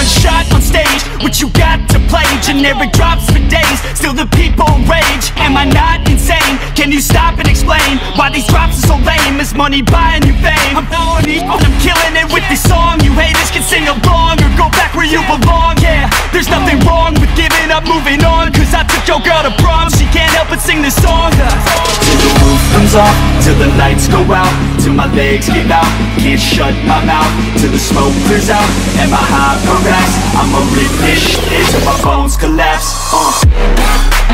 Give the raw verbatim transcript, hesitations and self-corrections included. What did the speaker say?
shot on stage. What you got to play? Generic drops for days, still the people rage. Am I not insane? Can you stop and explain why these drops are so lame? Is money buying you fame? I'm I'm killing it with this song. You haters can sing along or go back where you belong. Yeah, there's nothing wrong with giving up, moving on. Cause I took your girl to prom, she can't help but sing this song. Till the roof comes off, till the lights go out, till my legs give out, can't shut my mouth, till the smoke clears out, and my high progress. I'ma rip this shit till my bones collapse. uh.